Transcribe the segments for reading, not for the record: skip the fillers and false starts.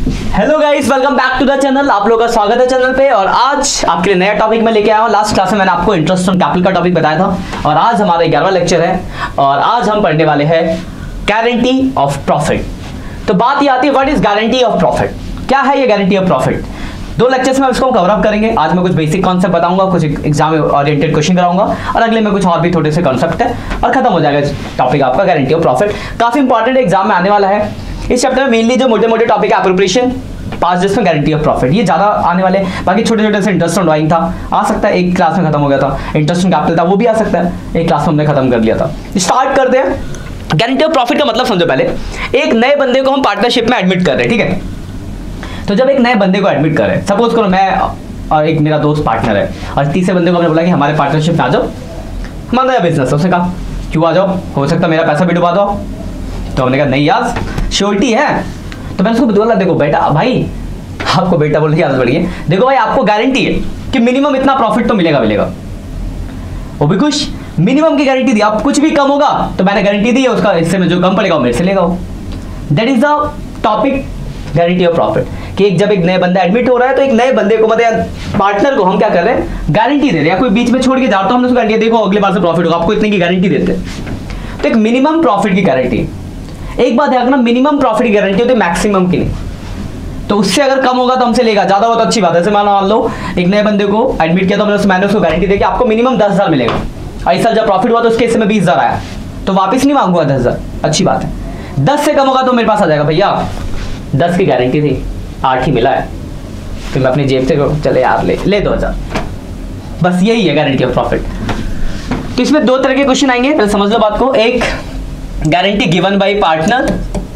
Hello guys, welcome back to the channel. आप लोगों का स्वागत है चैनल पे। और आज आपके लिए नया टॉपिक मैं लेके आया हूँ। लास्ट क्लास में मैंने आपको इंटरेस्ट ऑन कैपिटल का टॉपिक बताया था और आज हमारा 11वां लेक्चर है और आज हम पढ़ने वाले हैं गारंटी ऑफ प्रॉफिट। तो बात ये आती है, what is guarantee of profit? क्या है ये गारंटी ऑफ प्रॉफिट? 2 लेक्चर्स में इसको कवर अप करेंगे। आज मैं कुछ बेसिक कॉन्सेप्ट बताऊंगा, कुछ एग्जाम ओरिएंटेड क्वेश्चन कराऊंगा और अगले में कुछ और भी थोड़े से कॉन्सेप्ट है और खत्म हो जाएगा टॉपिक आपका गारंटी ऑफ प्रॉफिट। काफी इंपॉर्टेंट एग्जाम में आने वाला है। इस चैप्टर में मेनली जो मोटे मोटे टॉपिक है, एप्रोप्रिएशन, पास जिसमें गारंटी ऑफ प्रॉफिट, ये ज्यादा आने वाले। बाकी छोटे छोटे से इंटरेस्ट ऑन ड्राइंग था, आ सकता है एक क्लास में खत्म हो गया था। इंटरेस्ट ऑन कैपिटल था, वो भी आ सकता है, एक क्लास में हमने खत्म कर लिया था। स्टार्ट करते हैं। गारंटी ऑफ प्रॉफिट का मतलब समझो पहले। एक नए बंदे को हम पार्टनरशिप में एडमिट कर रहे हैं, ठीक है? तो जब एक नए बंदे को एडमिट कर रहे हैं, सपोज करो मैं और एक मेरा दोस्त पार्टनर है और तीसरे बंदे को हमने बोला कि हमारे पार्टनरशिप में आ जाओ, हमारा नया बिजनेस है। उसने कहा क्यों आ जाओ, हो सकता है मेरा पैसा भी डुबा दो। तो हमने कहा नहीं यार, श्योरिटी है। तो मैंने उसको बोला देखो बेटा, भाई आपको बेटा बोलने की आदत पड़ी है, देखो भाई आपको गारंटी है कि मिनिमम इतना प्रॉफिट तो मिलेगा। वो भी खुश, मिनिमम की गारंटी दी। अब कुछ भी कम होगा तो मैंने गारंटी दी है, उसका हिस्से में जो कम पड़ेगा वो मेरे से लेगा। That is the topic guarantee of profit. कि जब एक नया बंदा एडमिट हो रहा है तो एक नए बंदे को मतलब पार्टनर को हम क्या कर रहे हैं, गारंटी दे रहे हैं। या कोई बीच में छोड़ के जाता हूं, हमने उसको गारंटी, देखो अगले बार से प्रॉफिट होगा, आपको इतने की गारंटी देते हैं। तो एक मिनिमम प्रॉफिट की गारंटी। एक बात ध्यान रखना, मिनिमम प्रॉफिट की गारंटी होती है, मैक्सिमम की नहीं। तो उससे अगर कम होगा तो हमसे लेगा, ज्यादा हो तो अच्छी बात है। जैसे मान लो एक नए बंदे को एडमिट किया तो मैंने उसको गारंटी दी कि आपको मिनिमम 10,000 मिलेगा। इस साल जब प्रॉफिट हुआ तो उसके हिस्से में 20,000 आया, तो वापस नहीं मांगूंगा 10,000, अच्छी बात है। 10 से कम होगा तो मेरे पास आ जाएगा, भैया 10 की गारंटी थी, 8 ही मिला है, फिर मैं अपनी जेब से चले यार ले 2,000। बस यही है गारंटी ऑफ प्रॉफिट। तो इसमें 2 तरह के क्वेश्चन आएंगे, पहले समझ लो बात को। एक गारंटी गिवन बाय पार्टनर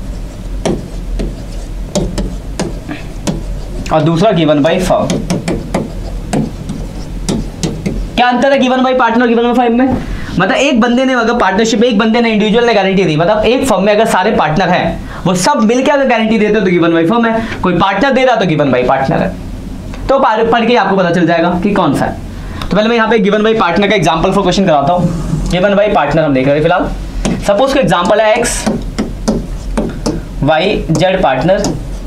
और दूसरा गिवन बाय फर्म। क्या अंतर है गिवन बाय पार्टनर और गिवन बाय फर्म में? मतलब एक बंदे ने अगर पार्टनरशिप, एक बंदे ने इंडिविजुअल ने गारंटी दी, मतलब एक फर्म में अगर सारे पार्टनर हैं वो सब मिलकर अगर गारंटी देते तो गिवन बाय फर्म है। कोई पार्टनर दे रहा तो गिवन बाय पार्टनर है। तो पढ़ के आपको पता चल जाएगा कि कौन सा है। तो पहले मैं यहाँ पे गिवन बाय पार्टनर का एग्जाम्पल फॉर क्वेश्चन कराता हूँ। गिवन बाय पार्टनर हम देख रहे हैं फिलहाल। सपोज का एग्जाम्पल है एक्स वाई जेड पार्टनर,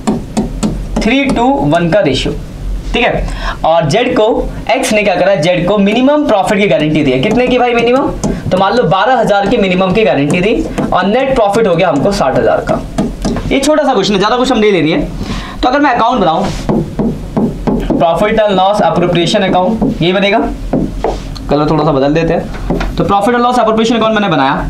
3:1 का रेशियो, ठीक है? और जेड को, एक्स ने क्या करा, जेड को मिनिमम प्रॉफिट की गारंटी दी है। कितने की भाई मिनिमम? तो मान लो 12,000 की मिनिमम की गारंटी दी और नेट प्रॉफिट हो गया हमको 60,000 का। ये छोटा सा क्वेश्चन है, ज्यादा कुछ हम नहीं ले रही है। तो अगर मैं अकाउंट बनाऊं, profit and loss appropriation account, ये बनेगा। कलर थोड़ा सा बदल देते हैं। तो profit and loss appropriation account मैंने बनाया।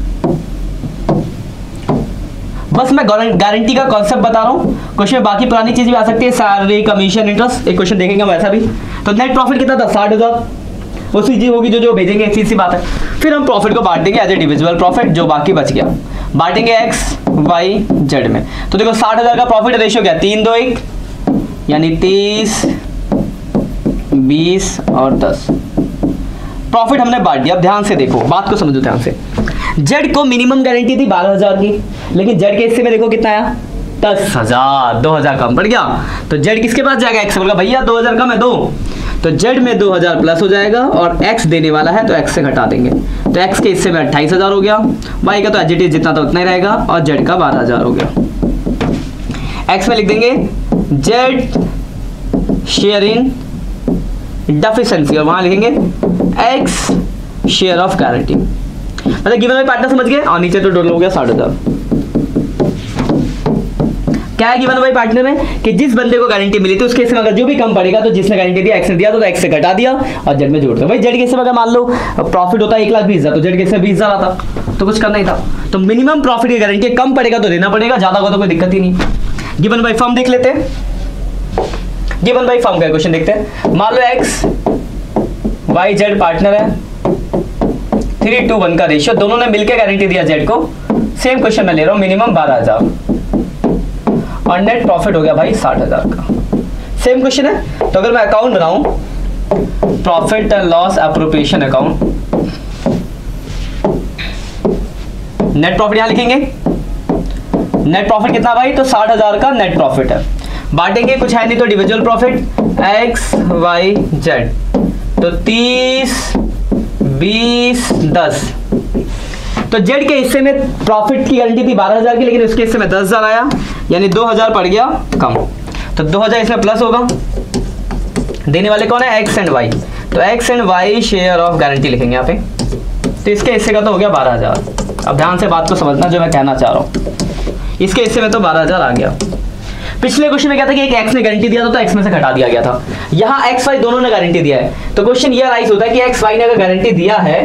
बस मैं गारंटी का कॉन्सेप्ट बता रहा हूँ। क्वेश्चन में बाकी पुरानी चीज भी आ सकती है, सैलरी, कमीशन, इंटरेस्ट, एक क्वेश्चन देखेंगे वैसा भी। तो नेट प्रॉफिट कितना था? 60,000। वो चीज होगी जो भेजेंगे, एक सी बात है। फिर हम प्रॉफिट को बांट देंगे एज ए डिविजिबल प्रॉफिट, जो बाकी बच गया बांटेंगे एक्स वाई जेड में। तो देखो 60,000 का प्रॉफिट रेशियो क्या? 3:2:1, यानी 30, 20 और 10। प्रॉफिट हमने बांट दिया। अब ध्यान से देखो, बात को समझो ध्यान से। जेड को मिनिमम गारंटी थी 12,000 की, लेकिन जेड के हिस्से में देखो कितना आया? 10,000, 2,000 कम पड़ गया। तो जेड किसके पास जाएगा? एक्स बोलेगा भैया 2,000 कम है, दो। तो जेड में 2,000 प्लस हो जाएगा और एक्स देने वाला है तो एक्स से घटा देंगे। तो एक्स के हिस्से में 28,000 हो गया, वाई का तो एज इट इज जितना था उतना ही रहेगा और जेड का 12,000 हो गया। एक्स में लिख देंगे जेड शेयर इन डेफिशिएंसी और वहां लिखेंगे एक्स शेयर ऑफ गारंटी। मतलब गिवन बाय पार्टनर समझ गए, और नीचे तो टोटल हो गया 60,000। क्या है गिवन बाय पार्टनर में? कि जिस बंदे को गारंटी मिली थी उसके हिस्से में अगर जो भी कम पड़ेगा तो जिसने गारंटी दिया एक्स ने दिया तो एक्स से घटा दिया और जेड में जोड़ दो। भाई जेड के हिस्से में अगर मान लो प्रॉफिट होता है 1,20,000 तो जेड के हिस्से में 20,000 आता, तो कुछ करना ही था। तो मिनिमम प्रॉफिट की गारंटी, कम पड़ेगा तो देना पड़ेगा, ज्यादा होगा तो कोई दिक्कत ही नहीं। गिवन बाय फर्म देख लेते हैं। गिवन बाय फर्म का क्वेश्चन देखते हैं। मान लो एक्स वाई जेड पार्टनर है, 3:1 का रेशियो, दोनों ने मिलकर गारंटी दिया जेड को। सेम क्वेश्चन मैं ले रहा हूं, मिनिमम 12,000 और नेट प्रॉफिट हो गया भाई 60,000 का। सेम क्वेश्चन है। तो अगर मैं अकाउंट बनाऊं, profit and loss appropriation account, net profit यहां लिखेंगे। नेट प्रॉफिट कितना भाई? तो 60,000 का नेट प्रॉफिट है। बांटेंगे, कुछ है नहीं तो डिविजुअल प्रॉफिट एक्स वाई जेड, तो 30, 20, 10। तो जेड के हिस्से में प्रॉफिट की गारंटी थी 12,000 की, लेकिन उसके हिस्से में 10,000 आया, यानी 2,000 पड़ गया कम। तो 2000 इसमें प्लस होगा, देने वाले कौन है, एक्स एंड वाई, तो X and Y share of guarantee लिखेंगे यहाँ पे। तो इसके हिस्से का तो हो गया 12000। अब ध्यान से बात को समझना जो मैं कहना चाह रहा हूँ, इसके हिस्से में तो 12000 आ गया। पिछले क्वेश्चन में क्या था कि एक एक्स ने गारंटी दिया था तो एक्स में से घटा दिया गया था, यहाँ एक्स वाई दोनों ने गारंटी दिया है, तो क्वेश्चन ये राइज होता है कि एक्स वाई ने अगर गारंटी दिया है,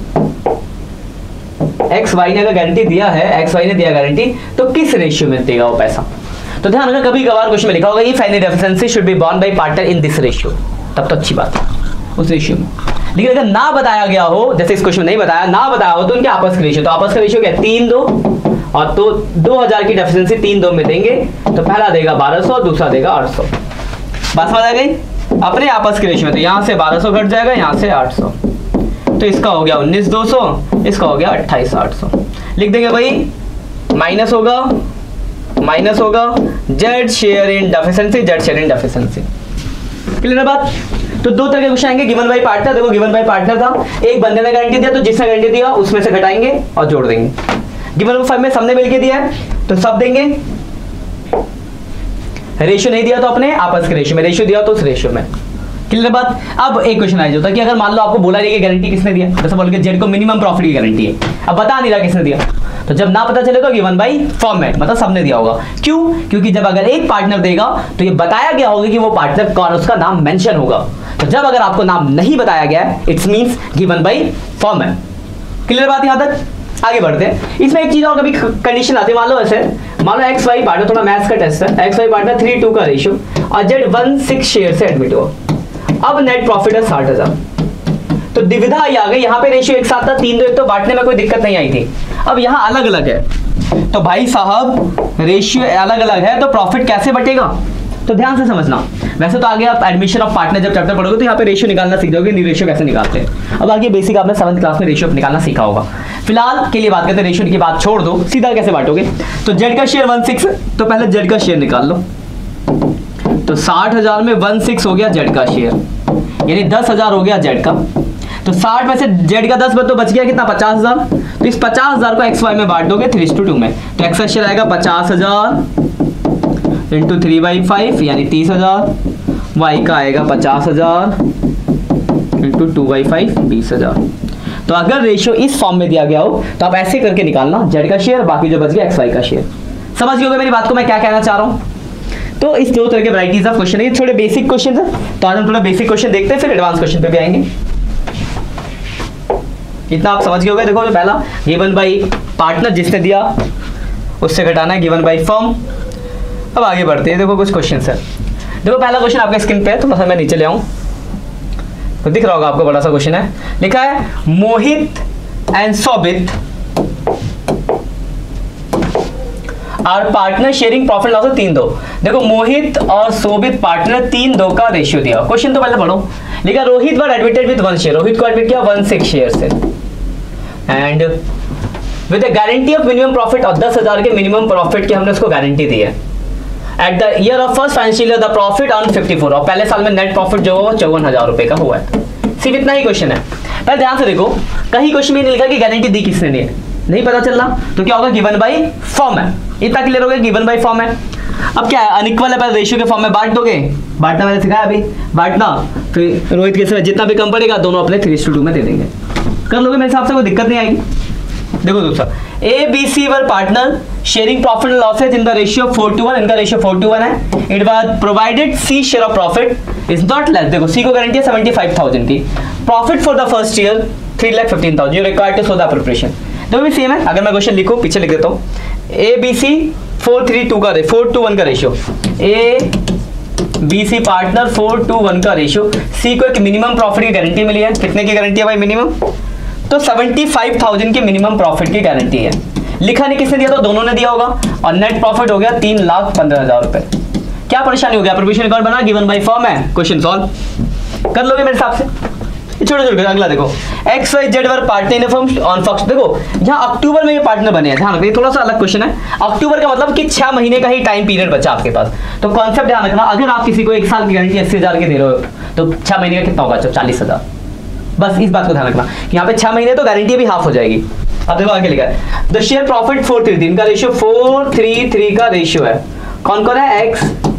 एक्स वाई ने अगर गारंटी दिया है, एक्स वाई ने दिया गारंटी, तो किस रेशियो में देगा वो पैसा। तो ध्यान रखना, कभी कभार क्वेश्चन में लिखा होगा if any deficiency should be borne by partner in this ratio, तब तो अच्छी बात है उस रेशियो में। लेकिन अगर ना बताया गया हो, जैसे इस क्वेश्चन में नहीं बताया, ना बताया हो तो उनके आपस का रेशियो, तो आपस का रेशियो क्या है 3-2, और तो 2000 की डेफिशिएंसी 3-2 में देंगे, तो पहला देगा 1200 और दूसरा देगा 800। बात समझ आ गई, अपने आपस के रेशियो में, तो यहाँ से 1200 घट जाएगा, यहाँ से 800, तो इसका हो गया 19200, इसका हो गया 28800। लिख देंगे भाई, माइनस होगा Z share in deficiency, Z share in deficiency. Clear है बात। तो दो तरह के क्वेश्चन आएंगे, गिवन बाय पार्टनर। देखो गिवन बाय पार्टनर था, एक बंदे ने गारंटी दिया तो जिसने गारंटी दिया उसमें से घटाएंगे और जोड़ देंगे। गिवन बाय फाइव में सबने मिलके दिया है तो सब देंगे, रेशियो नहीं दिया तो अपने आपस के रेशियो में, रेशियो दिया तो उस रेशियो में। क्लियर बात। अब एक क्वेश्चन आ जाता है कि अगर मान लो आपको बोला नहीं कि गारंटी किसने दिया, जैसे बोल के जेड को मिनिमम प्रॉफिट की गारंटी है, अब बता नहीं रहा किसने दिया, तो जब ना पता चले तो गिवन बाय फॉर्मेट, मतलब सबने दिया होगा। क्यों? क्योंकि जब अगर एक पार्टनर देगा तो ये बताया गया होगा कि वो पार्टनर कौन, उसका नाम मेंशन होगा। तो जब अगर आपको नाम नहीं बताया गया है, it's means given by format. Clear बात यहां तक। आगे बढ़ते हैं। इसमें एक चीज और कभी कंडीशन आती है, मान लो ऐसे, मान लो एक्स वाई पार्टनर, थोड़ा मैथ्स का टेस्ट है, एक्स वाई पार्टनर 3:2 का रेशियो और जेड 1/6 शेयर से एडमिट हुआ। अब नेट प्रॉफिट है 60,000, तो दुविधा आ गई, यहाँ पे रेशियो एक साथ था 3:2, तो बांटने में कोई दिक्कत नहीं आई थी। अब यहाँ अलग अलग है, तो भाई साहब रेशियो अलग अलग है तो प्रॉफिट कैसे बटेगा, तो ध्यान से समझना। वैसे तो आगे आप एडमिशन ऑफ पार्टनर जब चैप्टर पढ़ोगे तो यहाँ पे रेशियो निकालना सीख जाओगे, रेशियो कैसे निकालते हैं। अब आगे बेसिक आपने 7th क्लास में रेशियो निकालना सीखा होगा। फिलहाल के लिए बात करते हैं, रेशियो की बात छोड़ दो, सीधा कैसे बांटोगे। तो जेड का शेयर 1/6, तो पहले जेड का शेयर निकाल लो। तो 60,000 में 1/6 हो गया जेड का शेयर, यानी 10,000 हो गया जेड का। तो 60 में से जेड का 10 तो बच गया कितना, 50,000। तो इस 50,000 को एक्स वाई में बांट दोगे 3:2 में, तो एक्स का शेयर आएगा 50,000 इंटू 3/5 यानी 30,000, वाई का आएगा 50,000 इंटू 2/5 20,000। तो अगर रेशियो इस फॉर्म में दिया गया हो तो आप ऐसे करके निकालना, जेड का शेयर बाकी जो बच गया एक्स वाई का शेयर। समझ गए मेरी बात को मैं क्या कहना चाह रहा हूं। तो इस दो तरह के वैराइटीज ऑफ क्वेश्चन है, थोड़े बेसिक क्वेश्चन है, तो आज हम थोड़ा बेसिक क्वेश्चन देखते हैं, फिर एडवांस क्वेश्चन पे भी आएंगे। इतना आप समझ गए होंगे। देखो जो पहला गिवन बाय पार्टनर जिसने दिया उससे घटाना है, गिवन बाय फर्म। अब आगे बढ़ते हैं, देखो कुछ क्वेश्चन है। देखो पहला क्वेश्चन आपके स्क्रीन पे है, थोड़ा सा मैं नीचे ले आऊं तो दिख रहा होगा आपको, बड़ा सा क्वेश्चन है। लिखा है Mohit and Sobit are partner sharing profit loss 3:2। देखो मोहित और सोबित पार्टनर 3:2 का रेशियो दिया। क्वेश्चन तो पहले पढ़ो। लिखा Rohit were admitted with 1 share, Rohit को एडमिट किया 1/6 शेयर से, and with the guarantee of minimum profit, और 10,000 के मिनिमम प्रॉफिट की हमने उसको गारंटी दी है। At the year of first financial year the profit on 54, और पहले साल में नेट प्रॉफिट जो वो 54,000 रुपए का हुआ है। सिर्फ इतना ही क्वेश्चन है। पहले ध्यान से देखो, कहीं क्वेश्चन में नहीं लिखा कि गारंटी दी किसने दी है, नहीं पता चल रहा तो क्या होगा, गिवन बाय फॉर्म है। इतना क्लियर हो गया, गिवन बाय फॉर्म है। अब क्या है, अनइक्वल है, पहले रेशियो के फॉर्म में बांट दोगे, बांटना मैंने सिखाया अभी, बांटना, फिर रोहित के समय जितना भी कम पड़ेगा दोनों अपने 3:2 में दे देंगे, कर लोगे, मेरे हिसाब से कोई दिक्कत नहीं आएगी। देखो दोस्तों, A B C were partner sharing profit and losses in the ratio 4:1, इनका रेशियो 4:1 है। It was provided C share of profit is not less, देखो सी को गारंटी है 75,000 की, profit for the first year 3,15,000, you required to show the preparation. दोनों भी same है। अगर मैं क्वेश्चन लिखूं, पीछे लिख देता हूं, ए बी सी 4:1 का ratio, A B C partner 4:1 का रेशियो, सी को एक मिनिमम प्रॉफिट की गारंटी मिली है। कितने की गारंटी है भाई मिनिमम, तो 75,000 की मिनिमम प्रॉफिट की गारंटी है। लिखा नहीं किसने दिया, तो दोनों ने दिया होगा, और नेट प्रॉफिट हो गया 3,15,000 रुपए। क्या परेशानी हो गया, प्रोविजन रिकॉर्ड बना, गिवन बाय फॉर्म है, क्वेश्चन सॉल्व कर लोगे मेरे हिसाब से। छोटे छोटे अगला देखो, X Y Z were partner in firm on first. देखो यहाँ अक्टूबर में ये पार्टनर बने हैं, ध्यान रखना, थोड़ा सा अलग क्वेश्चन है। अक्टूबर का मतलब कि 6 महीने का ही टाइम पीरियड बचा आपके पास, तो कॉन्सेप्ट ध्यान रखना। अगर आप किसी को 1 साल की गारंटी 80,000 की दे रहे हो तो 6 महीने का कितना होगा, 40,000। बस इस बात को ध्यान रखना, यहाँ पे 6 महीने तो गारंटी भी हाफ हो जाएगी। अब देखो आगे लिखा है द शेयर प्रॉफिट 433 का रेशियो, 433 का रेशियो है, कौन कौन है, एक्स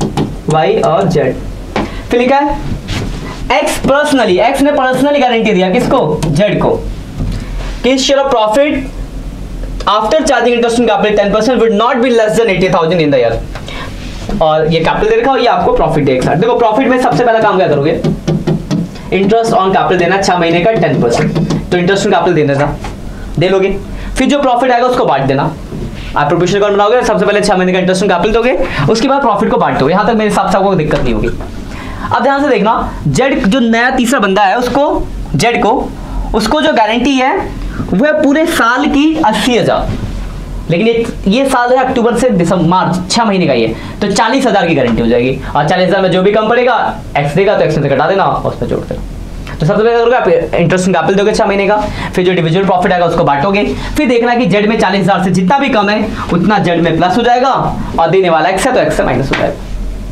वाई और जेड। फिर लिखा है एक्स पर्सनली, एक्स ने पर्सनली गारंटी दिया किसको, जेड को, कि share of profit after charging interest on capital 10% would not be less than 80,000 in the year. और ये कैपिटल दे रखा और ये आपको प्रॉफिट दे रखा। देखो प्रॉफिट में सबसे पहला काम क्या करोगे, इंटरेस्ट ऑन कैपिटल देना 6 महीने का 10%, तो इंटरेस्ट ऑन कैपिटल देना था, दे लोगे। फिर जो प्रॉफिट आएगा उसको बांट देना, आप प्रोपोर्शनल अकाउंट बनाओगे, सबसे पहले 6 महीने का इंटरेस्ट ऑन कैपिटल दोगे, उसके बाद प्रॉफिट को बांट दोगे। यहां तक मेरे हिसाब से आपको दिक्कत नहीं होगी। अब ध्यान से देखना, जेड जो नया तीसरा बंदा है उसको, जेड को, उसको जो गारंटी है वह पूरे साल की 80,000, लेकिन ये साल है अक्टूबर से दिसंबर, मार्च 6 महीने का ये, तो 40,000 की गारंटी हो जाएगी। और 40,000 में जो भी कम पड़ेगा एक्स देगा तो एक्स से घटा देना और उस पर जोड़ देना। तो सबसे पहले करोगे आप इंटरेस्ट ऑन कैपिटल दोगे 6 महीने का, फिर जो इंडिविजुअल प्रॉफिट आएगा उसको बांटोगे, फिर देखना कि जेड में 40,000 से जितना भी कम है उतना जेड में प्लस हो जाएगा, और देने वाला एक्स है तो एक्स से माइनस हो जाएगा।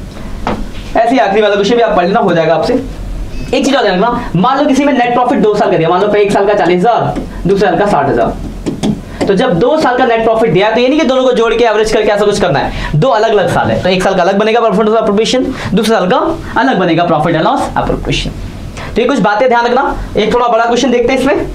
ऐसे आखिरी वाला क्वेश्चन भी आप पढ़ लेना, हो जाएगा आपसे। एक चीज और ध्यान रखना, मान लो किसी में नेट प्रॉफिट 2 साल का दिया, मान लो 1 साल का 40,000, दूसरे साल का 60,000, तो जब 2 साल का नेट प्रॉफिट दिया तो ये नहीं कि दोनों को जोड़ के एवरेज करके ऐसा कुछ करना है, 2 अलग अलग साल है, तो 1 साल का अलग बनेगा प्रॉफिट लॉस एप्रोप्रिएशन, दूसरे साल का अलग बनेगा प्रॉफिट एंड लॉस एप्रोप्रिएशन। तो ये कुछ बातें ध्यान रखना। एक थोड़ा बड़ा क्वेश्चन देखते हैं इसमें,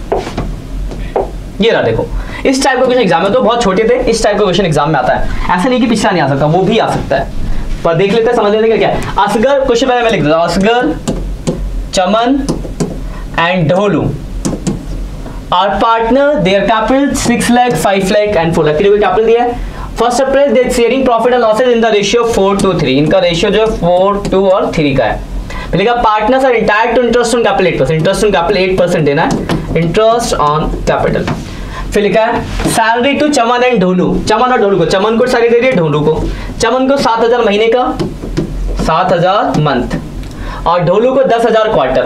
ये रहा, देखो इस टाइप का क्वेश्चन एग्जाम में, तो बहुत छोटे थे, इस टाइप का क्वेश्चन एग्जाम में आता है, ऐसा नहीं कि पिछला नहीं आ सकता, वो भी आ सकता है, पर देख लेते हैं, समझ लेते हैं क्या है। असगर, क्वेश्चन पहले मैं लिख देता हूं, Asghar, Chaman and Dholu are partner, their capital 6 lakh, 5 lakh and 4 lakh. Capital दिया है। First surprise, they sharing profit and losses in the ratio 4:3, इनका रेशियो जो 4, 2 और 3 का है। लिखा partners are entitled to interest on capital 8%, interest on capital 8% देना है, इंटरेस्ट ऑन कैपिटल। फिर लिखा है salary to Chaman and Dholu, Chaman और ढोलू को, चमन को सैलरी दे रही है, ढोलू को, चमन को 7,000 महीने का, 7,000 मंथ, और ढोलू को 10,000 क्वार्टर।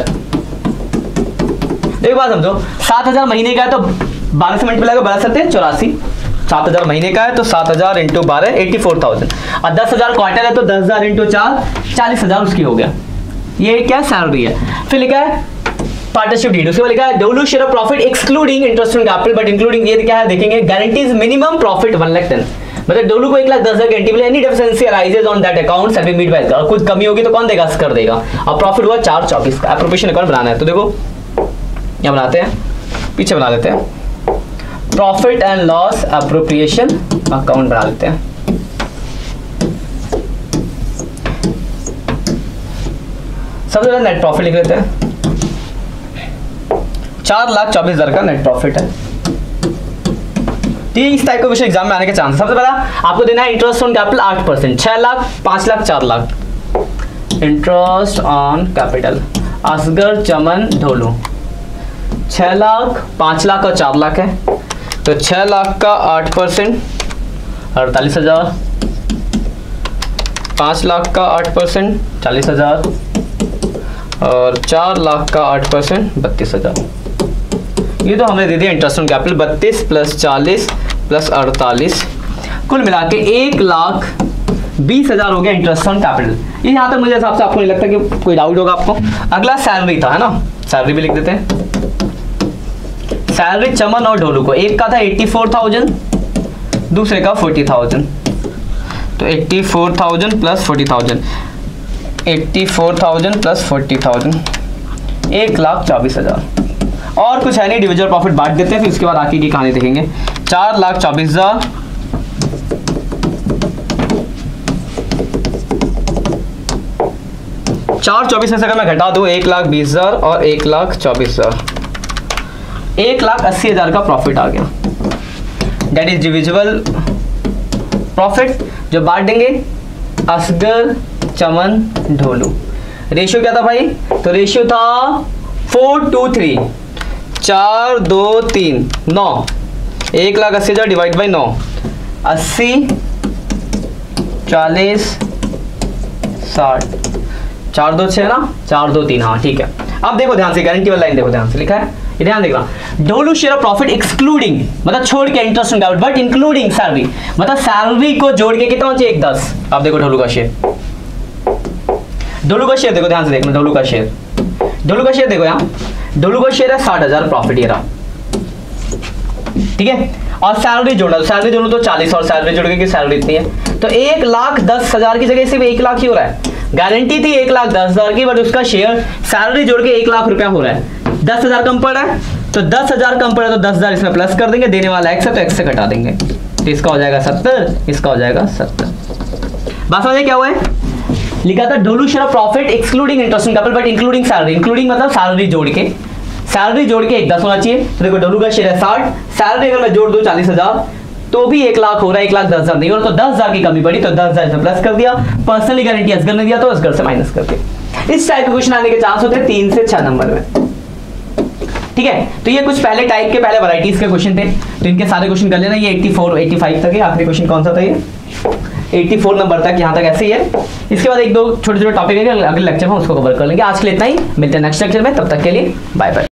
एक बात समझो, 7,000 महीने का है तो 12 से मल्टीप्लाई 12 7 84, 7,000 महीने का है तो 7,000 इंटू 12 84,000, और 10,000 क्वार्टर है तो 10,000 इंटू 4 40,000 उसकी हो गया। ये क्या सैलरी है। फिर लिखा है पार्टनरशिप डीड, उसके बाद लिखा है W share of profit excluding interest on capital but including, ये क्या है देखेंगे, गारंटीज मिनिमम प्रॉफिट 1,10,000, मतलब डब्ल्यू को 1,10,000 गारंटी मिले, any deficiency arises on that account shall be met by, और कुछ कमी होगी तो कौन देगा, कर देगा। और प्रॉफिट हुआ 4/24 का। एप्रोप्रिएशन अकाउंट बनाना है तो देखो क्या बनाते हैं, पीछे बना लेते हैं, profit and loss appropriation account बना लेते हैं। सबसे पहले नेट प्रॉफिट लिख लेते हैं, 4,24,000 का नेट प्रॉफिट है। इस टाइप का क्वेश्चन एग्जाम में आने के चांस। सबसे पहला आपको देना है interest on capital 8%, 6 lakh, 5 lakh, 4 lakh, interest on capital. Asghar, Chaman, Dholu 6 lakh, 5 lakh और 4 लाख है, तो 6 लाख का 8% 48,000, 5 लाख का 8% 40,000, और 4 लाख का 8% 32,000। ये तो हमने दे दिया interest on capital 32 plus 40 plus 48, कुल मिला के 1,20,000 हो गया इंटरेस्ट ऑन कैपिटल। ये यहाँ तक मुझे हिसाब से आपको नहीं लगता कि कोई डाउट होगा आपको। अगला सैलरी था, है ना, सैलरी भी लिख देते हैं। सैलरी चमन और ढोलू को, एक का था 84,000, दूसरे का 40,000, तो 84,000 प्लस 40,000, 84,000 प्लस 40,000, 1,24,000। और कुछ है नहीं, इंडिविजुअल प्रॉफिट बांट देते हैं, फिर उसके बाद आगे की कहानी देखेंगे। 4,24,000 4,24,000 में से अगर मैं घटा दूं 1,20,000 और 1,24,000, 1,80,000 का प्रॉफिट आ गया। दैट इज इंडिविजुअल प्रॉफिट जो बांट देंगे असगर, चमन, ढोलू। रेशियो क्या था भाई, तो रेशियो था 4:3, 4, 2, 3, 9, 1,80,000 डिवाइड बाई 9, 80, 40, 60, 4, 2, 6 ना, 4, 2, 3, हाँ ठीक है। अब देखो ध्यान से, गारंटी वाला लाइन देखो ध्यान से, लिखा है, ये ध्यान देखना, W share of profit excluding, मतलब छोड़ के interest on capital, but including salary, मतलब सैलरी को जोड़ के कितना चाहिए, 1,10। अब देखो ढोलू का शेयर, ढोलू का शेयर देखो ध्यान से देखना, ढोलू का शेयर, ढोलू का शेयर देखो यहाँ, ढोलू का शेयर है 60,000 प्रॉफिट ये रहा, ठीक है। और सैलरी जोड़ा, सैलरी जोड़ो तो 40, और सैलरी जोड़ के सैलरी इतनी है, तो 1,10,000 की जगह सिर्फ 1 लाख ही हो रहा है, गारंटी थी 1,10,000 की, बट उसका शेयर सैलरी जोड़ के 1 लाख रुपया हो रहा है। 10,000 कम पड़ रहा है, तो 10,000 कम पड़ा तो 10,000 इसमें प्लस कर देंगे, देने वाला x है तो x से घटा देंगे, तो इसका हो जाएगा 70, इसका हो जाएगा 70। बात समझे क्या हुआ है? लिखा था dilution of profit excluding interest on capital but including salary. Including मतलब सैलरी जोड़ के, सैलरी जोड़ के 1,10 होना चाहिए। तो देखो डब्लू का शेयर है 60, सैलरी अगर मैं जोड़ दूं 40,000 तो भी 1 लाख हो रहा है, 1,10,000 नहीं हो रहा, तो 10,000 की कमी पड़ी तो 10,000 इसमें प्लस कर दिया। पर्सनली गारंटी असगर ने दिया तो असगर से माइनस कर दिया। इस टाइप के क्वेश्चन आने के चांस होते हैं 3 से 6 नंबर में। ठीक है, तो ये कुछ पहले टाइप के पहले वैरायटीज के क्वेश्चन थे, तो इनके सारे क्वेश्चन कर लेना। ये 84 85 तक है। आखिरी क्वेश्चन कौन सा था? ये 84 नंबर तक, यहाँ तक ऐसे ही है। इसके बाद 1-2 छोटे छोटे टॉपिक है, अगले लेक्चर में उसको कवर कर लेंगे। आज के लिए इतना ही, मिलते हैं नेक्स्ट लेक्चर में, तब तक के लिए बाय बाय।